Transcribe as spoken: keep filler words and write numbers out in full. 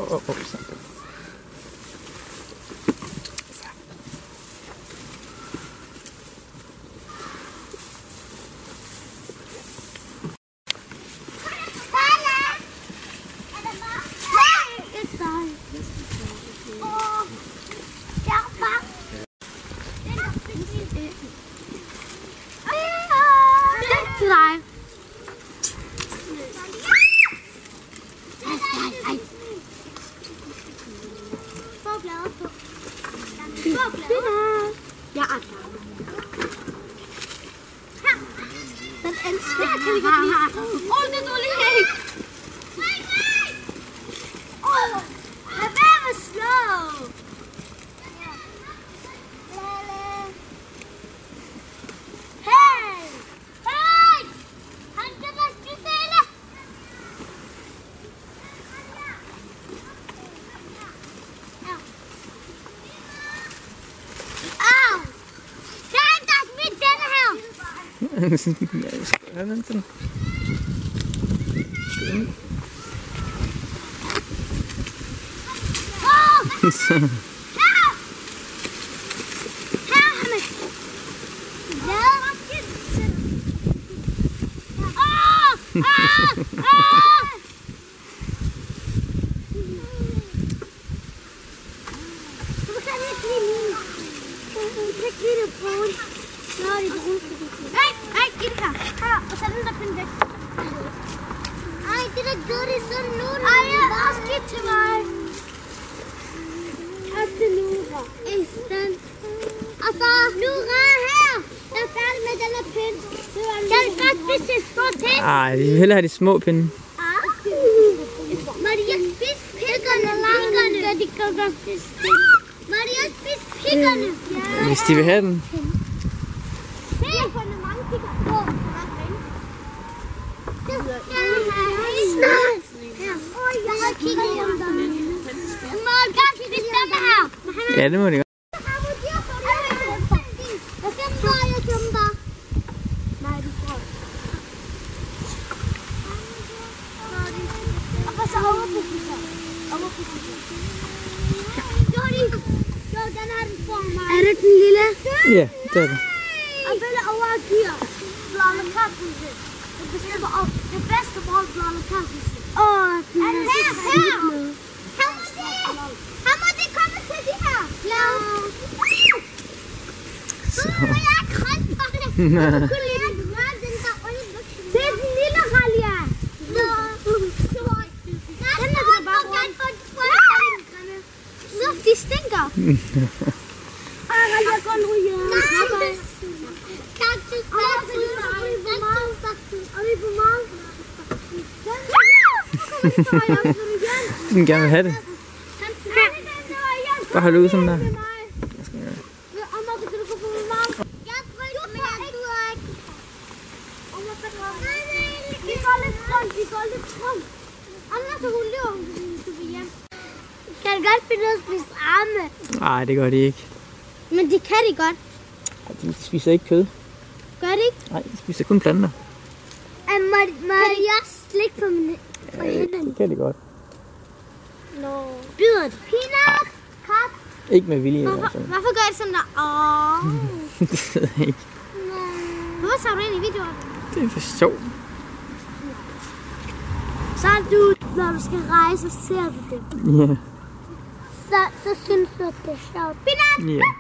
Åh, åh, åh. Ja, den elsker jeg, kan vi godt lide. Åh, det er dårligt her. Åh, lad være med slå. Hey! Hey! Han kan bare spise det. Au! Der er der smidt denne her. Ja, jeg skal have den sådan. Så. Her! Her, Hanne! Ja! Åh! Ah! Ah! Du kan ikke lide min. Du kan ikke lide det brun. Nå, det er brun. Hey! Hey, giv det her. Her, og så den der pind væk. Ej, det der gør det sådan nu. Ej, jeg har skidt til mig. Kaste Nora. Instant. Og så Nora her. Jeg er færdig med den her pind. Kan du godt spise en stor pind? Ej, vi vil hellere have de små pinde. Maria, spis pikkerne. Pikkerne. Ja, de kan godt spise pind. Maria, spis pikkerne. Ja. Hvis de vil have den. Se, jeg har fundet mange pikker på. Snart. Jeg har kigget på dem. Må jeg godt spise dem her? Ja, det må de godt. Jeg skal bare, jeg jumper. Nej, du får. Og så over på pizza. Over på pizza. Jo, den har den for mig. Er det den lille? Ja, det er det. Jeg vil over og give blande kattelse. Det bestemmer op. Det bedste brød blande kattelse. Åh, den er her, her. Her må det. Her må det komme til de her. Ja. Så må jeg krønt for det. Det er den lille Ralia. Nå. Den er det bare rundt. Nuff, de stinker. Ej, Ralia, gå nu hjem. Nej. Kaktus, kaktus, kaktus. Og vi er på meget. Den gerne vil have det. Bare hold ud sådan der. Kan det godt finde ud af at spise arme? Nej, det gør de ikke. Men de kan det godt. De spiser ikke kød. Gør de ikke? Nej, de spiser kun planter. Um, må, må de også slikke på mine på Ja, hænderne? det kan de godt. No. Byder de peanut? Kat? Ikke med vilje. Hvorfor, Altså. hvorfor gør de sådan der? Åh. Det ved jeg ikke. Hvorfor tager du ind i videoen? Det er for sjov. Så du, når du skal rejse, så ser du det. Ja. Så, så synes du, at det er sjovt. Peanut! Ja.